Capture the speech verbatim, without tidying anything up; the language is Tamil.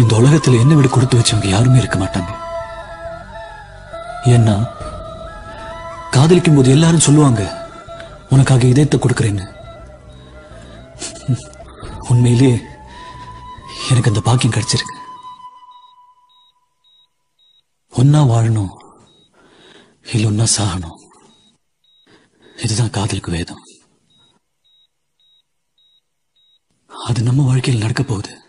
இந்த உலகத்துல என்ன விட கொடுத்து வச்சவங்க யாருமே இருக்க மாட்டாங்க. ஏன்னா காதலிக்கும் போது எல்லாரும் சொல்லுவாங்க உனக்காக இதயத்தை கொடுக்கறேன்னு. உண்மையிலே எனக்கு அந்த பாக்கியம் கிடைச்சிருக்கு. ஒன்னா வாழணும், இல்ல ஒன்னா சாகணும். இதுதான் காதலுக்கு வேதம். அது நம்ம வாழ்க்கையில் நடக்க போகுது.